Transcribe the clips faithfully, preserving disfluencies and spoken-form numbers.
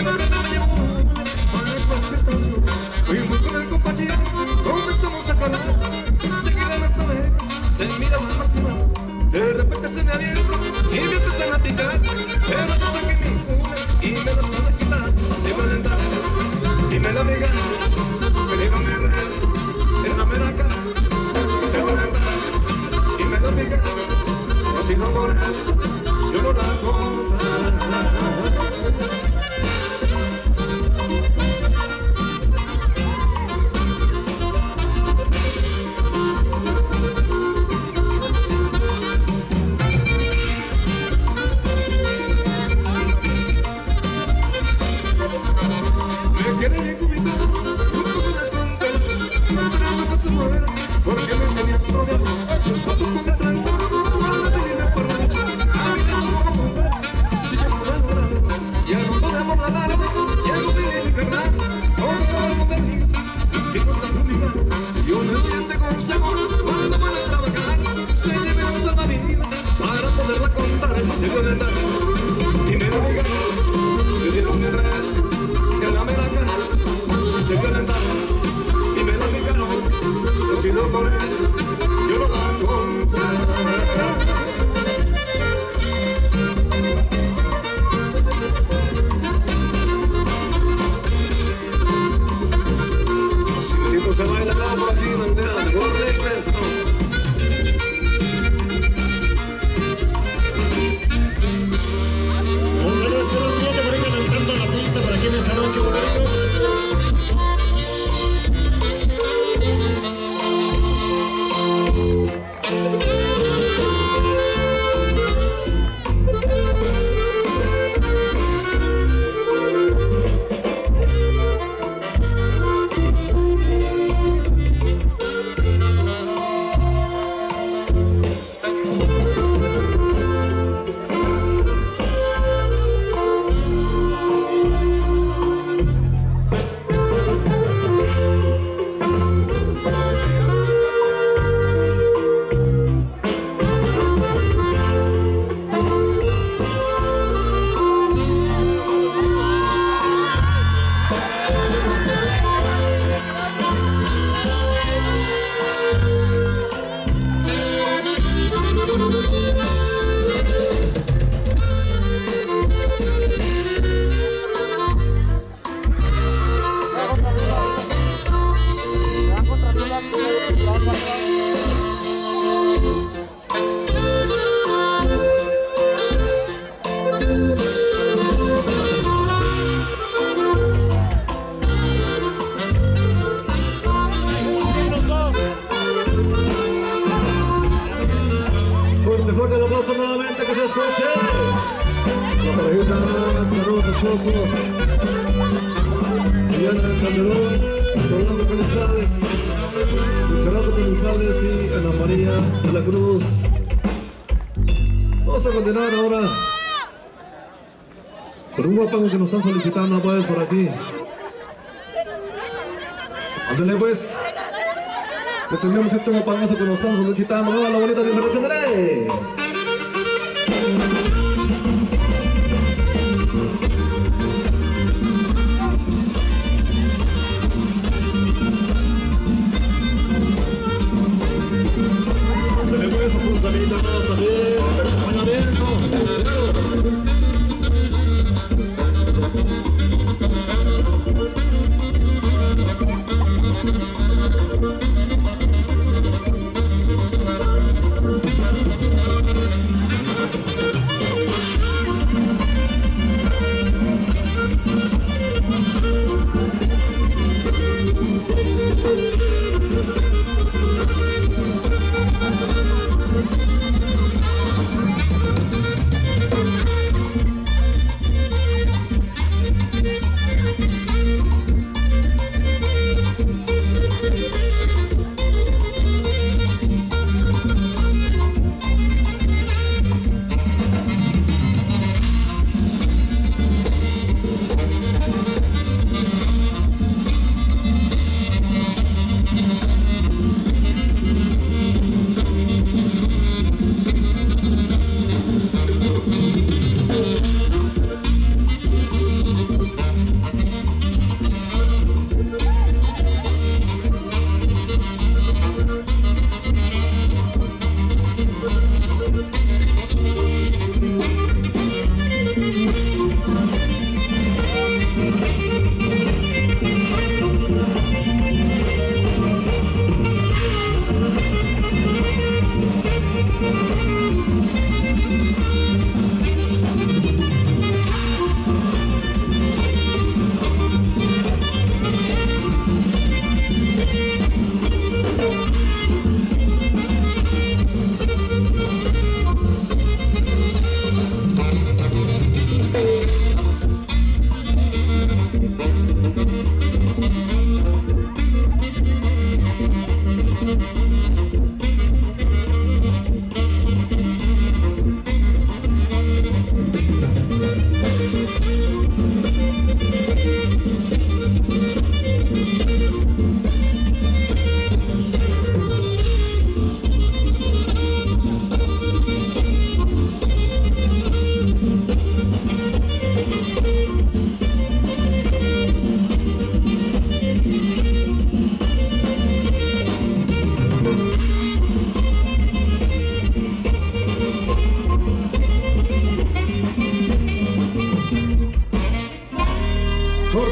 la gana me llevó a la concentración. Fuimos con el compañero, comenzamos a hablar. Enseguida me sale, se mira más y más. De repente se me abrieron y me empiezan a picar. Pero yo saqué mi una y me las pude quitar. Se me alentaron y me la pegaron. Me dieron el rezo en la mera cara. Se me alentaron y me la pegaron. Así no por eso yo no la contaré. Porque me tenía rodeado, los pasos con el tranco, cuando me vine por la noche, a mí no como mujer, si yo no lo logrado, ya no podemos nadar, ya no vine ni carnal, como todo lo que me dices, los tipos están fumigados, yo no entiendo consejo, cuando van a trabajar, se lleven un salvavidas, para poderla contar, se puede dar, y me lo digan, le dieron el rezo, que la me la cara, se violentaron, y me lo digan. Si no por eso, yo no la compré. Si me dijo se baila acá por aquí, no me da, no me exceso. Póngale solo un minuto para ir calentando la pista para aquí en esta noche, bonito. Fuerte el aplauso nuevamente, que se escuche. La parejita, saludos esposos. Diana del Calderón, Rolando Canizales, Luis Gerardo Canizales y Ana María de la Cruz. Vamos a continuar ahora por un guapango que nos están solicitando pues por aquí. Ándale pues. Les enviamos este guapangazo que nos están solicitando. ¡Oh, la bonita diferencia! ¡Ándale! Ándale pues, a sus camitas también. Acompañamiento.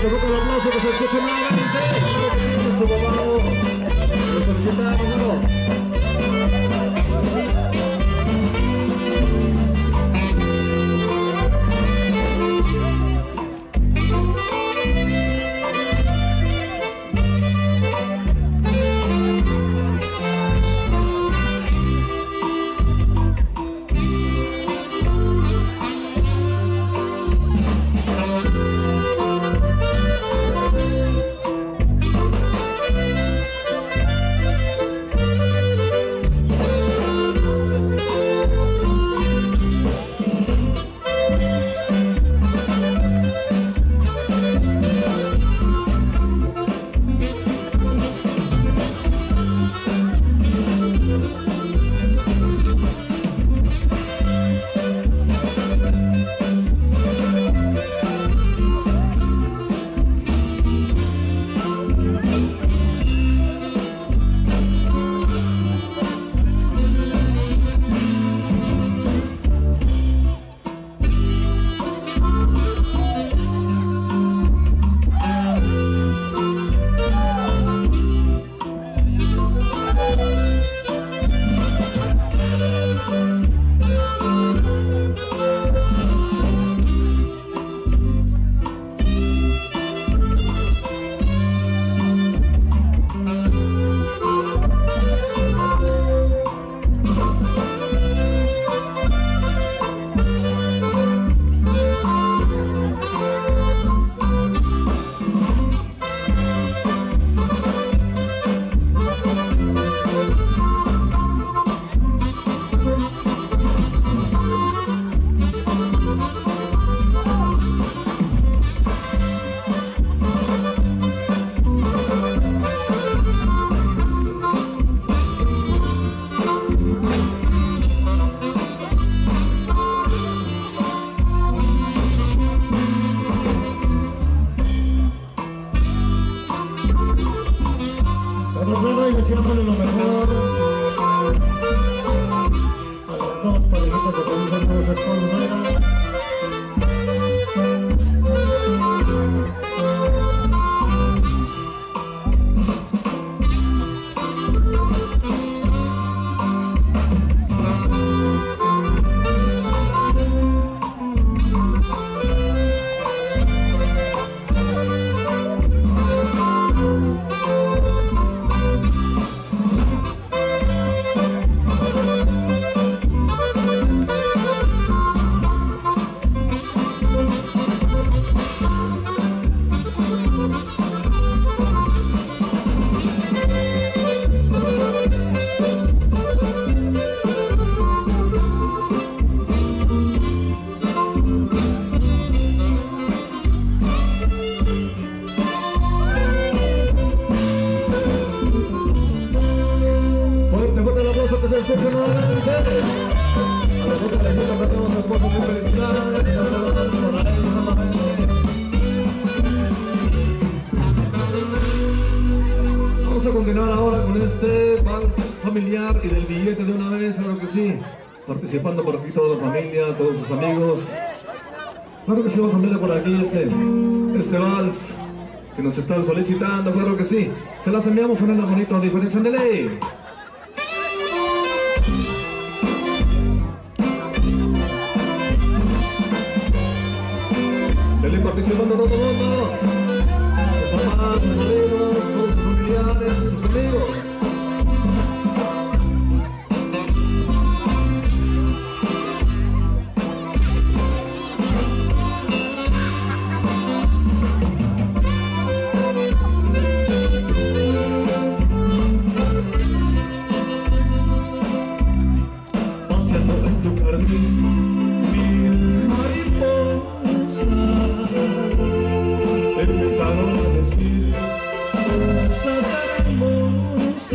Fuerte, fuerte el aplauso que se escuche nuevamente. Claro que sí, su babao. Lo solicitamos, ¿no? Deseándole lo mejor a las dos parejitas de felices nuevos esposos. Que se escuche nuevamente. A las otras parejitas que tenemos esposos muy felicidades. Nos saludamos por ahí nuevamente. Vamos a continuar ahora con este vals familiar y del billete de una vez, claro que sí. Participando por aquí toda la familia, todos sus amigos. Claro que sí, vamos a ver por aquí este, este vals que nos están solicitando, claro que sí. Se las enviamos en el bonito, a diferencia de ley. Participando todo el mundo, sus papás, sus amigos, todos sus familiares, sus amigos. Paseando en tu jardín, mil mariposas empezaron a decir cosas hermosas.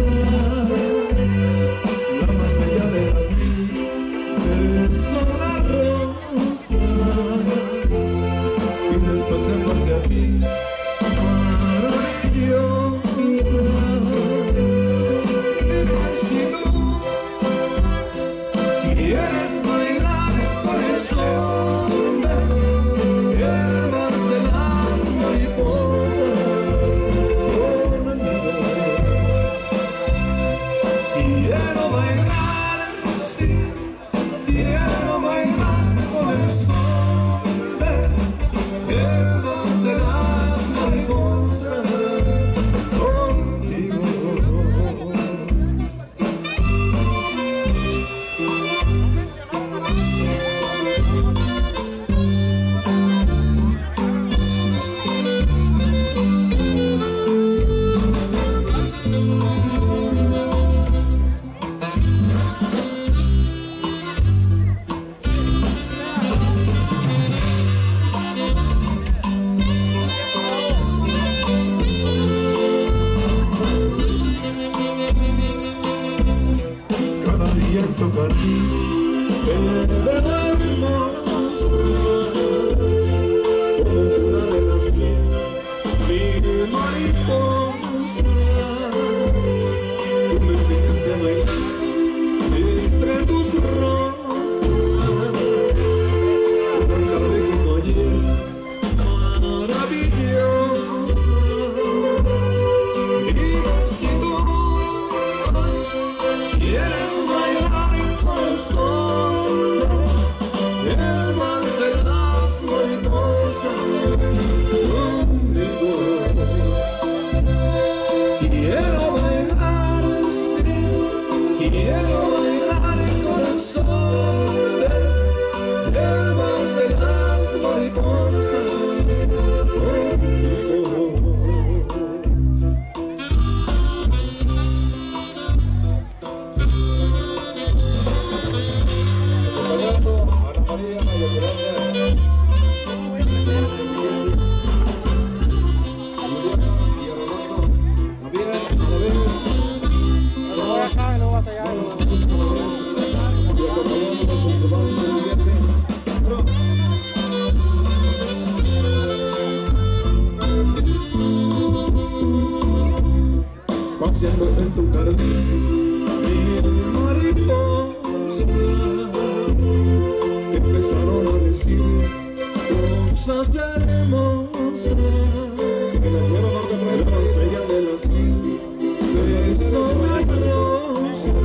cosas hermosas que nacieron la estrella de las sombra y rosa,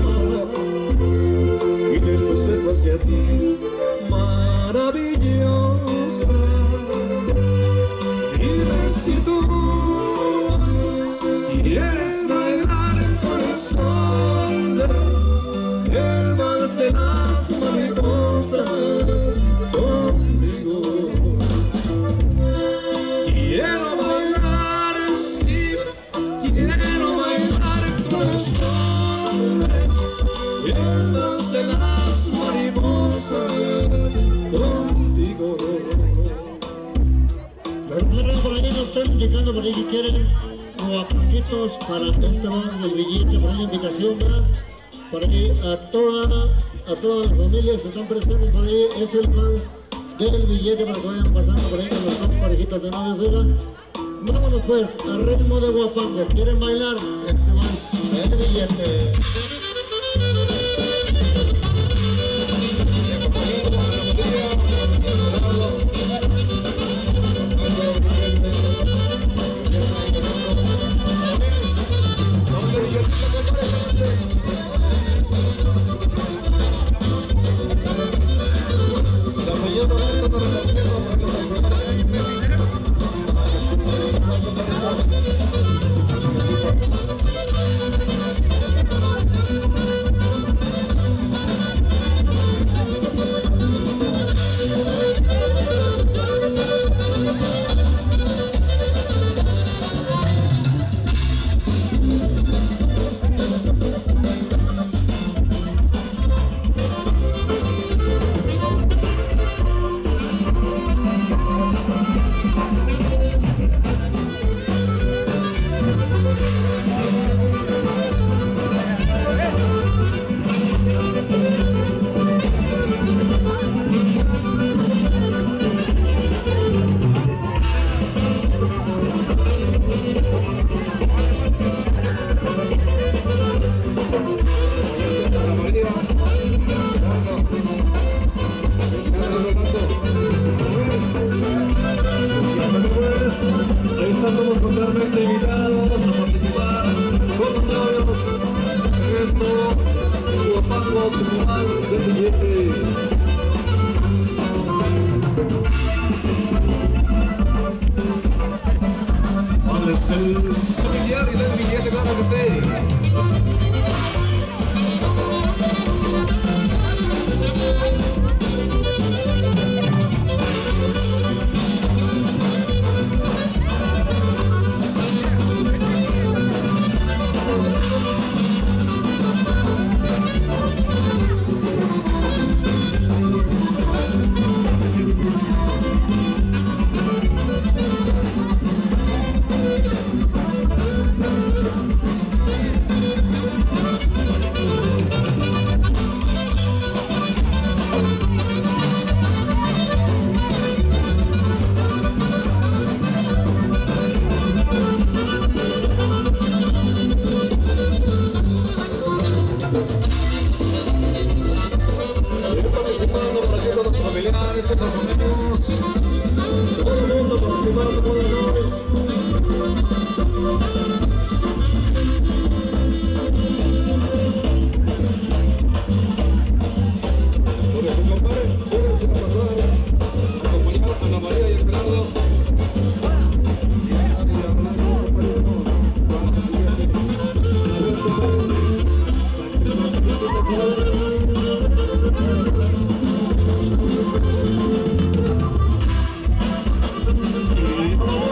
y después se fue hacia ti, maravillosa. Dime si tú quieres bailar con el sol del vals de las mariposas conmigo. Quiero bailar, sí, quiero bailar con el sol del vals de las mariposas contigo. Claro, claro, por ahí nos están indicando por ahí que quieren guapaquitos para este vals del billete, por ahí la invitación, ¿verdad? Por ahí a toda, a todas las familias se están prestando por ahí, es el vals del billete para que vayan pasando por ahí con las dos parejitas de novios, oiga. Vámonos pues, a ritmo de guapango, ¿quieren bailar este vals del billete? Ahí están todos totalmente invitados a participar con los novios en estos guapangos vals del billete. Vals del familiar y del billete, claro que sí. Familiares, nuestros amigos, todo el mundo participando con los novios. Por eso, compadre, pónganse a pasar, acompañar a Ana María y Esperanza. Oh,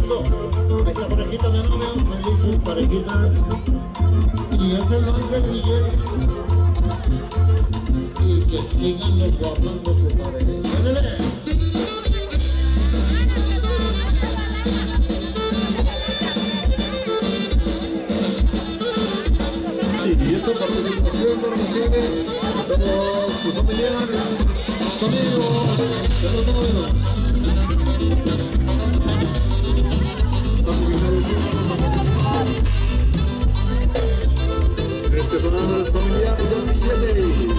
disfrutando esta parejita de novios, felices parejitas. Y es el más del billete. Y que sigan los guapando su pareja. ¡Ándale! Y esta participación de relaciones a todos sus familiares, sus amigos de los novios. Estamos agradecidos a participar. Este sonado es familiar del billete.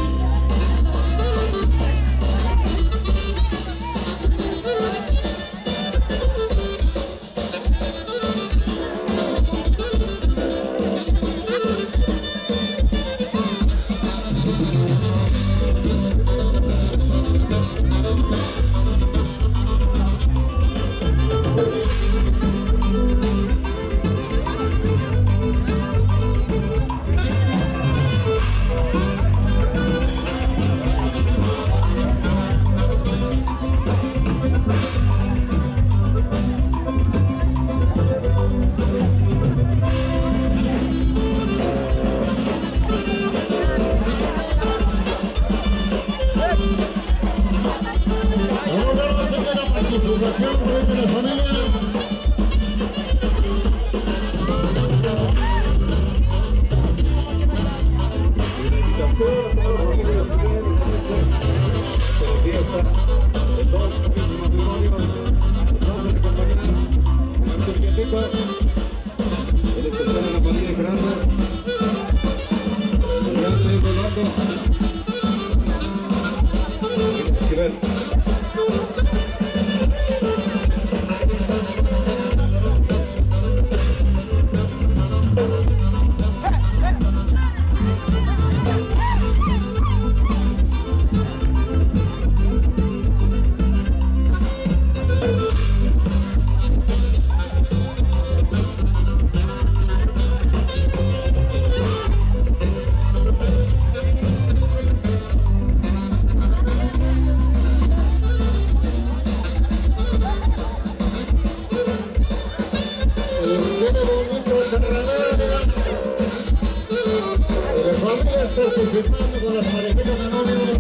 Participando con las parejitas de novios.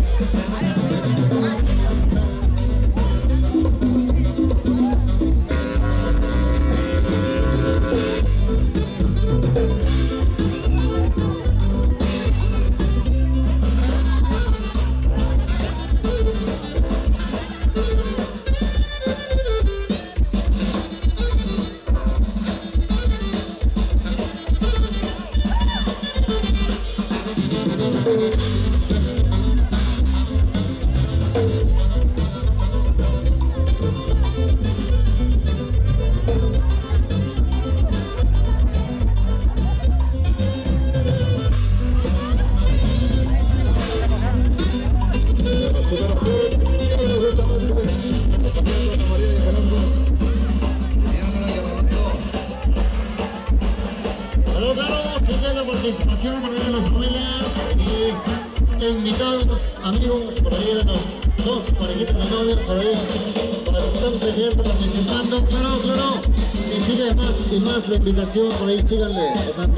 Participación por ahí de las familias y invitados, amigos, por ahí de los dos parejitas de novios, por ahí bastante gente participando, claro, claro, y sigue más y más la invitación, por ahí síganle pasando,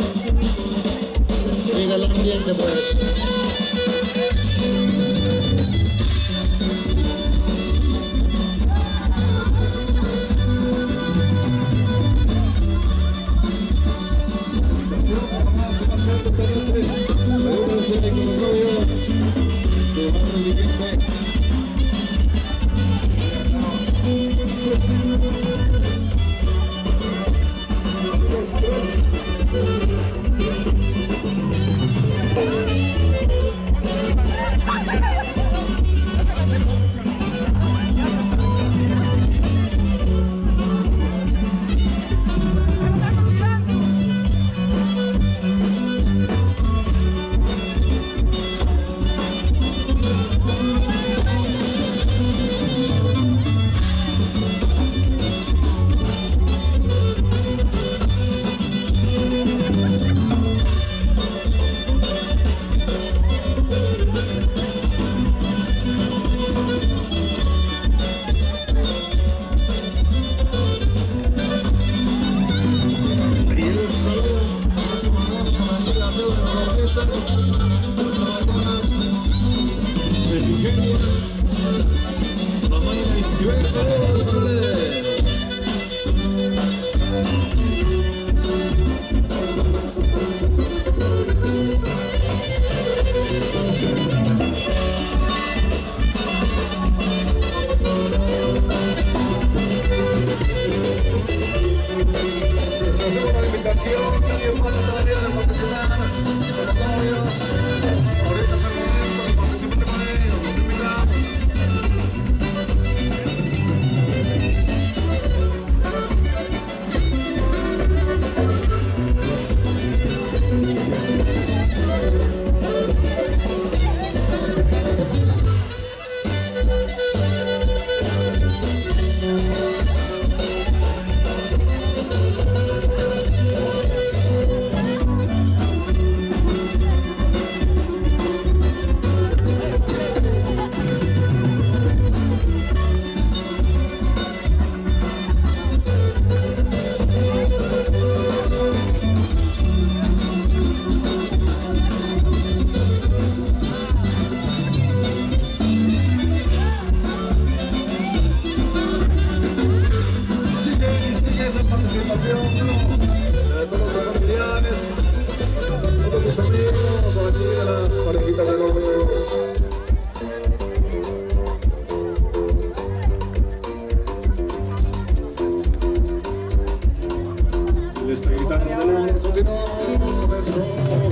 siga el ambiente pues. Thank you. esta guitarra de amor, continuamos con esto.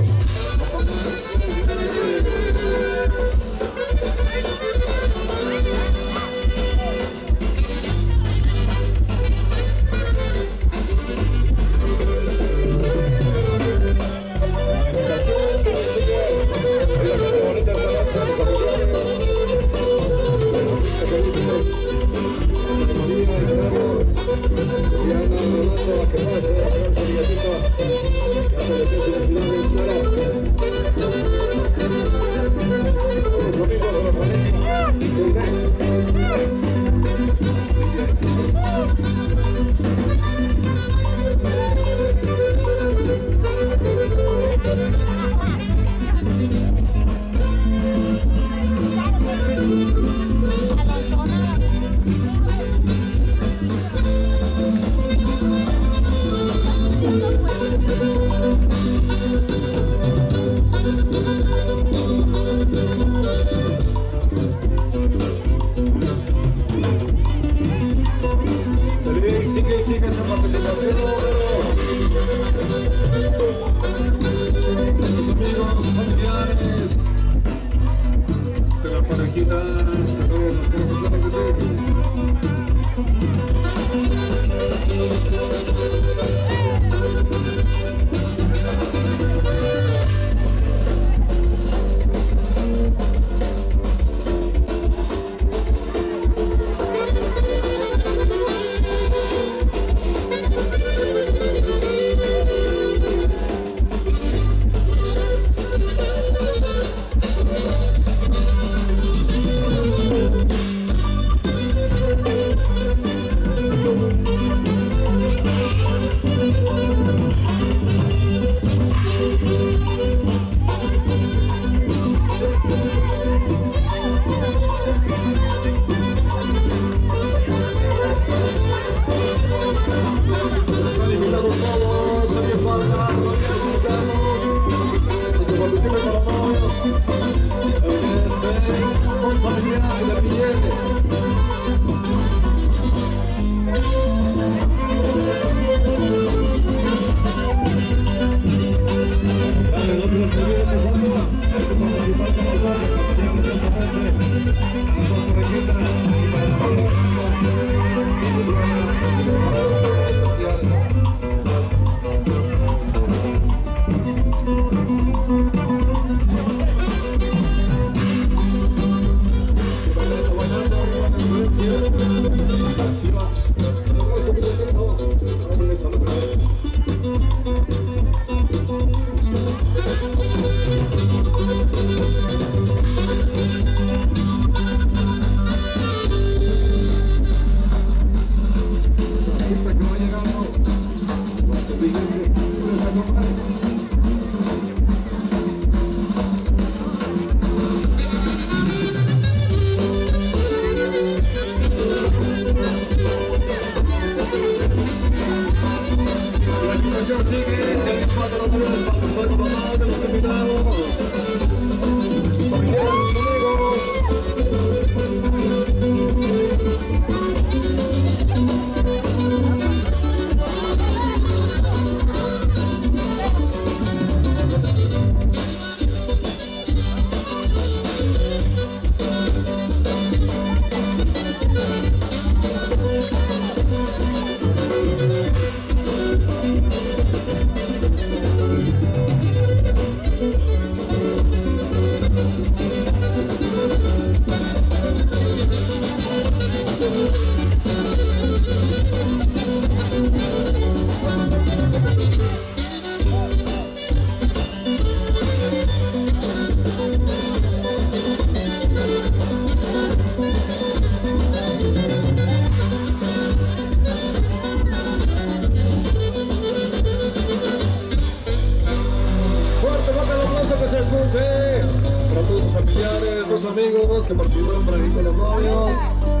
amigos que participaron por aquí con los novios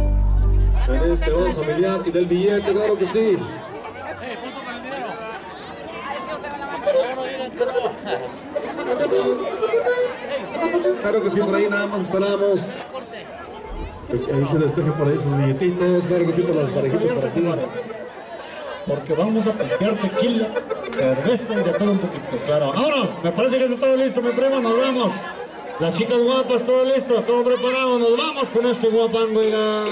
en este boda familiar y del billete, claro que sí. Claro que sí, por ahí nada más esperamos. Ahí se despeje por ahí sus billetitos, claro que sí, por las parejitas para ti. porque vamos a pistear tequila, cerveza y de todo un poquito, claro. ¡Vámonos! Me parece que está todo listo, mi primo, nos vamos. Las chicas guapas, todo listo, todo preparado, nos vamos con este guapango, oiga.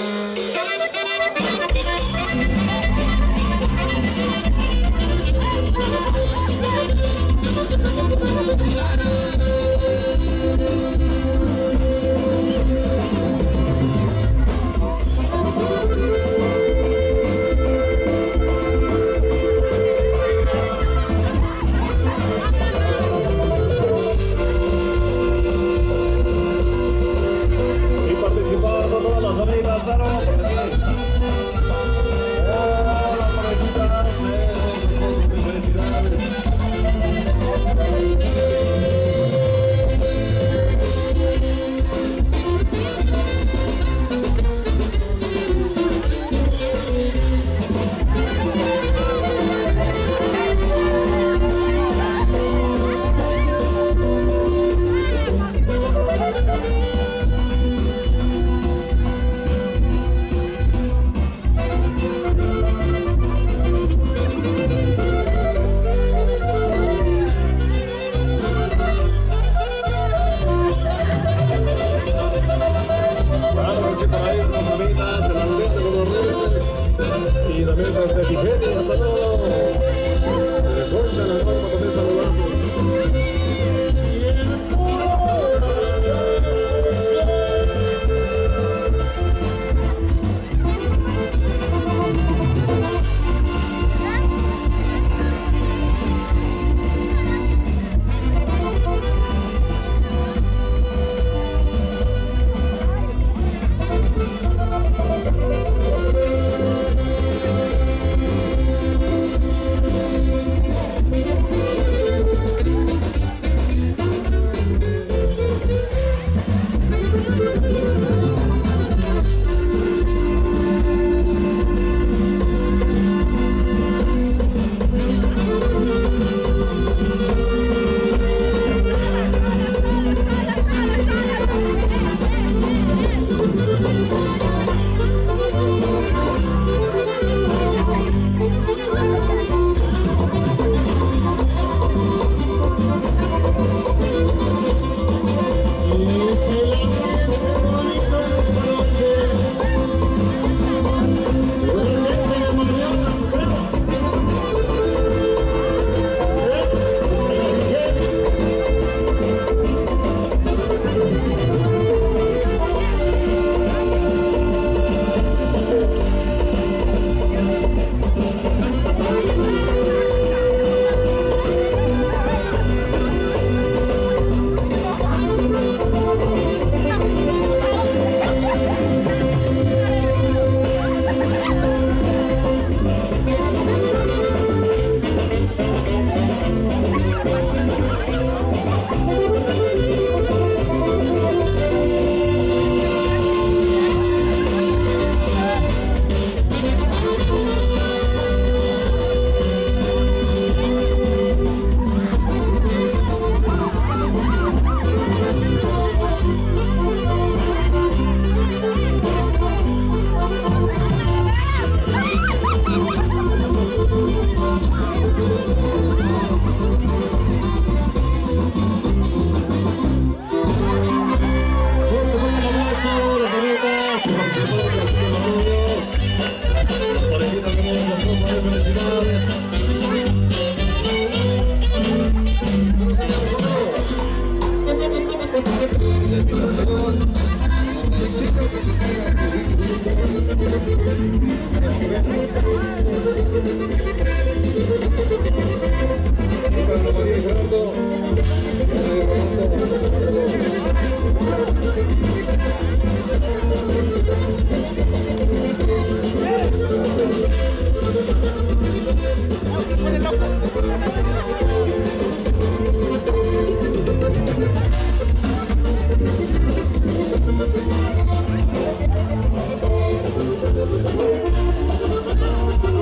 Thank you.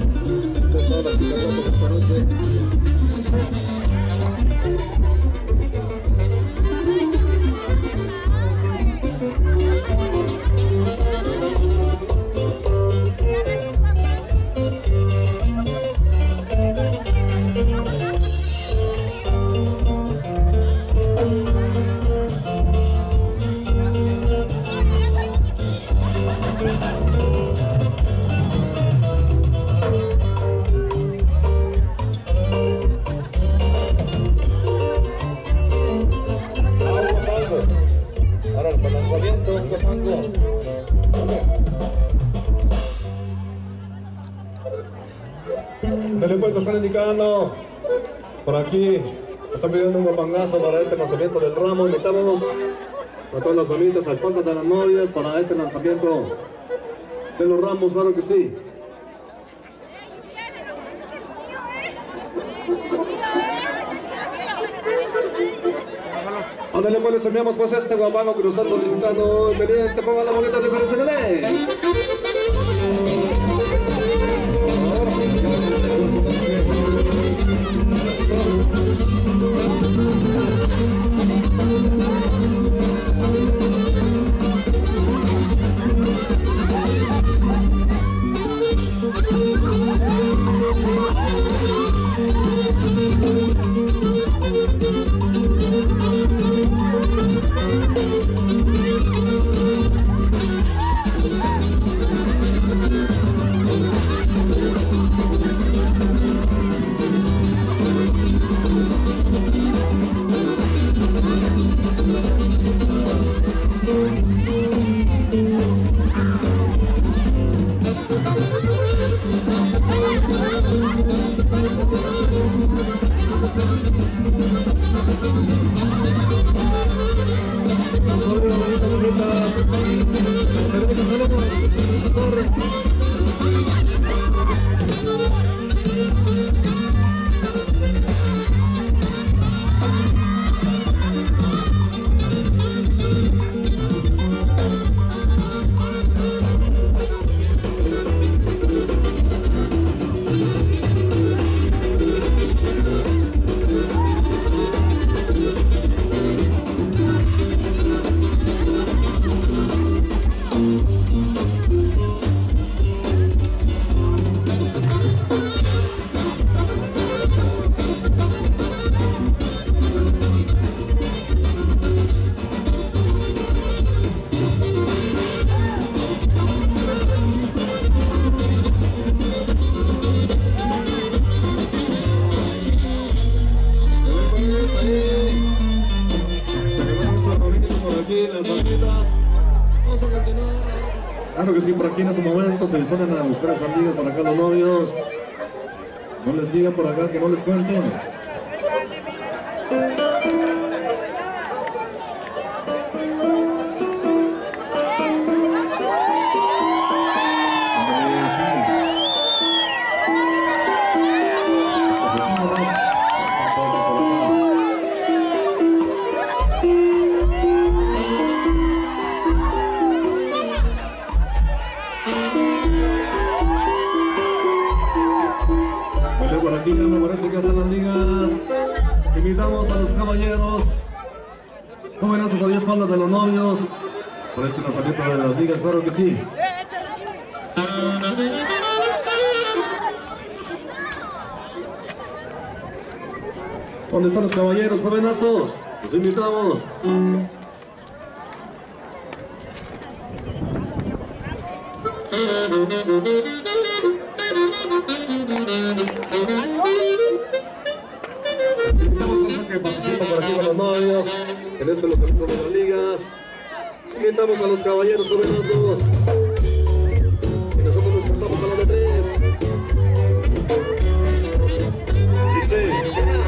toda la chica guapa esta noche. El puesto están indicando por aquí, están pidiendo un guapangazo para este lanzamiento del ramo. Invitamos a todas las familias, a espaldas de las novias para este lanzamiento de los ramos, claro que sí. Ándale, pues les enviamos pues este guapango que nos están solicitando. Teniente, ponga la bonita diferencia de ley. Claro que sí, por aquí en ese momento se disponen a buscar a sus amigas por acá los novios. No les digan por acá que no les cuenten. Por aquí ya me parece que están las ligas. Invitamos a los caballeros, jóvenes y todavía espaldas de los novios, por este lanzamiento de las ligas, claro que sí. ¿Dónde están los caballeros, jovenazos? Los invitamos. Que participan por aquí con los novios en este lanzamiento de las ligas. Invitamos a los caballeros jovenazos y nosotros nos contamos a la de tres. Dice una,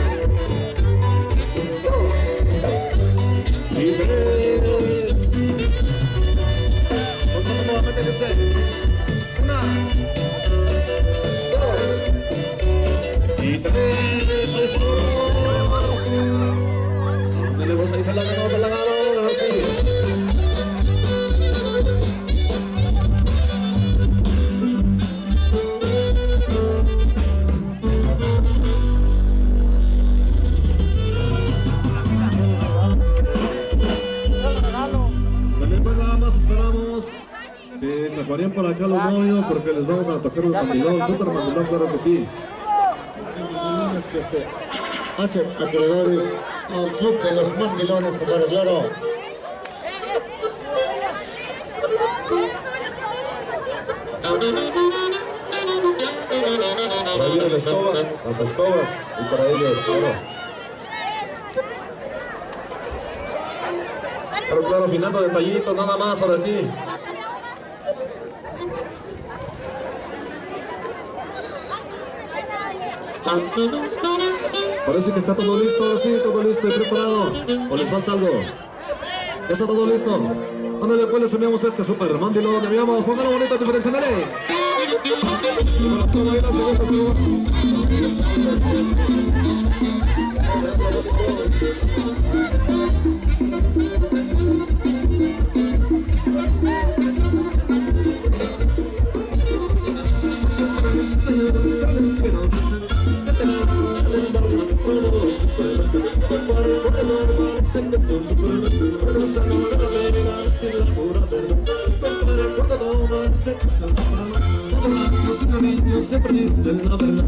dos y tres. Contamos nuevamente, dice una, dos y tres. Dale, vos ahí se la ganó, se la ganó, así. para acá los novios porque les vamos a tocar un mandilón, súper mandilón, claro que sí. Mandilones que se hacen acreedores al club de los mandilones, compadre, claro. Por ahí viene la escoba, las escobas, y para ellos, claro. Pero claro, afinando detallitos, nada más por aquí. Parece que está todo listo, sí, todo listo y preparado. ¿O les falta algo? ¿Ya está todo listo? Ándale, pues les enviamos este super mandilón, le enviamos, póngalo bonita diferencia, dale. Siempre dicen la verdad.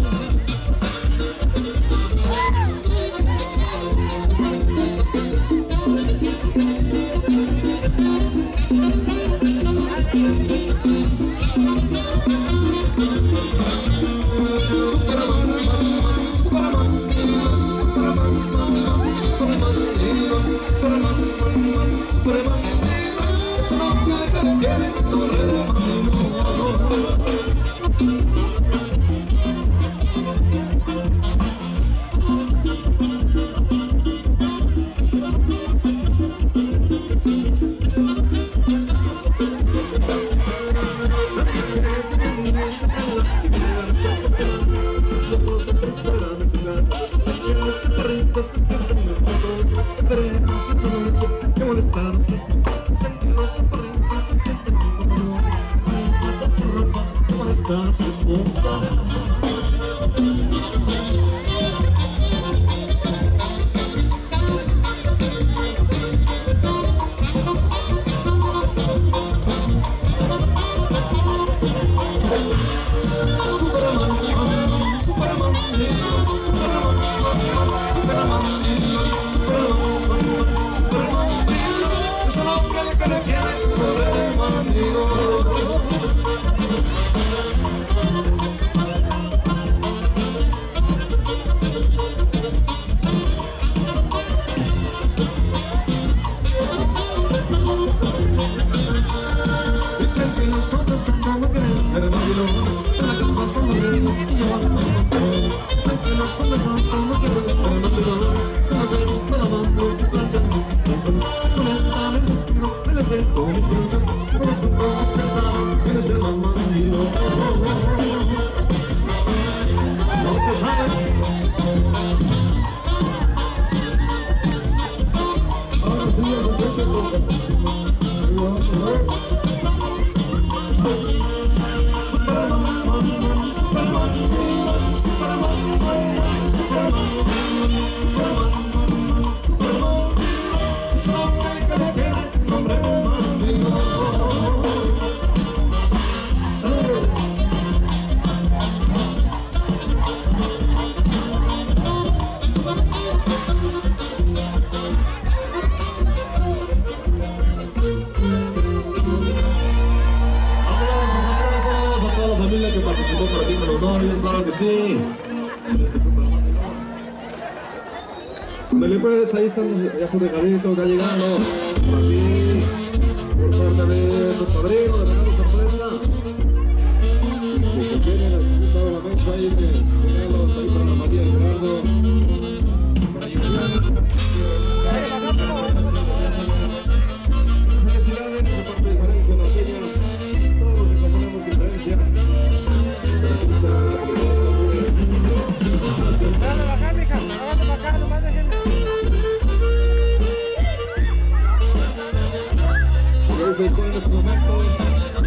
Pues ahí están ya sus regalitos, ya llegando por aquí, por parte de sus padrinos, de regalo sorpresa. Que se tienen así toda la mesa ahí de regalos ahí para la María de Gerardo, para Julián. Felicidades, esa parte de diferencia norteña, todos los que componemos diferencia. Dale, bajar, mija, aguanta para acá, nomás déjenme. En estos momentos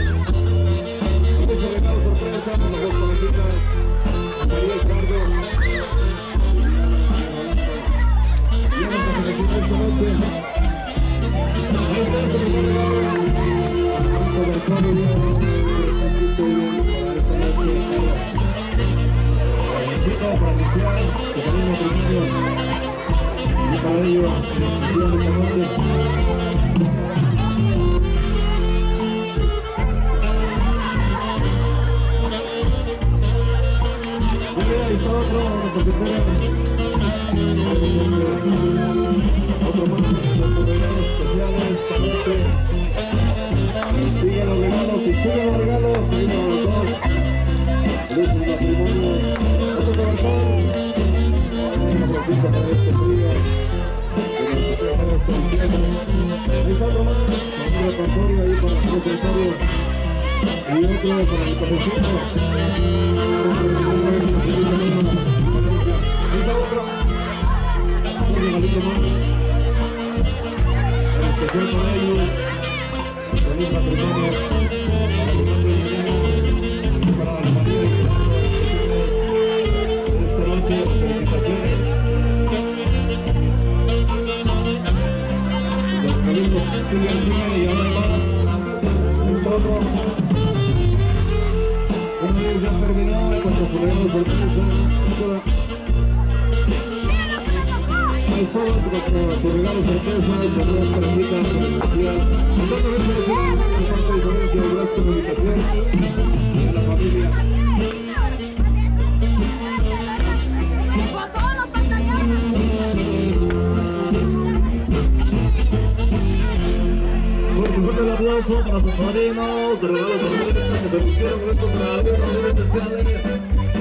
anunciar su camino matrimonio. Y para ellos, en especial esta noche. Ahí está otro, porque otro más, los regalos especiales esta noche. Siguen los regalos y siguen los regalos, seguimos los dos. Felices matrimonios, otro corazón. Un abracito para este frío, que nos acompaña esta diciembre. Ahí está otro más, un repertorio ahí para el secretario. Y otro para el cafecito. Ahí está otro. Un regalito más. En especial para ellos. Feliz matrimonio. Para la familia de esta noche. Felicitaciones. Los caminos siguen, siguen y ahora hay más. Ahí está otro. Un día ya terminado con su regalo sorpresa. Ahí está con su regalo sorpresa, con dos parejitas en especial. Nosotros agradecemos la parte de diferencia de las comunicaciones de la familia. Un fuerte aplauso para los padrinos de regalos sorpresa que se pusieron con estos regalos especiales.